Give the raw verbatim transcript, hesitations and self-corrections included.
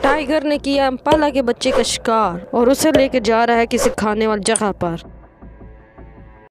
Tiger ने किया Impala के बच्चे का शिकार और उसे लेके जा रहा है किसी खाने वाली जगह पर।